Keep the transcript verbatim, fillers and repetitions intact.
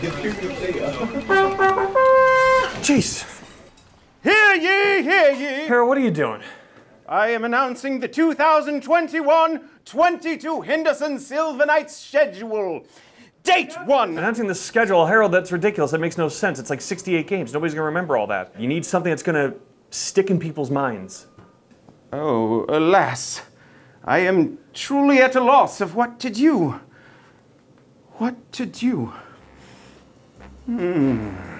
Jeez. Hear ye, hear ye! Harold, what are you doing? I am announcing the two thousand twenty-one twenty-two Henderson Silver Knights schedule. Date one! Announcing the schedule, Harold, that's ridiculous. That makes no sense. It's like sixty-eight games. Nobody's gonna remember all that. You need something that's gonna stick in people's minds. Oh, alas. I am truly at a loss of what to do. What to do? Hmm.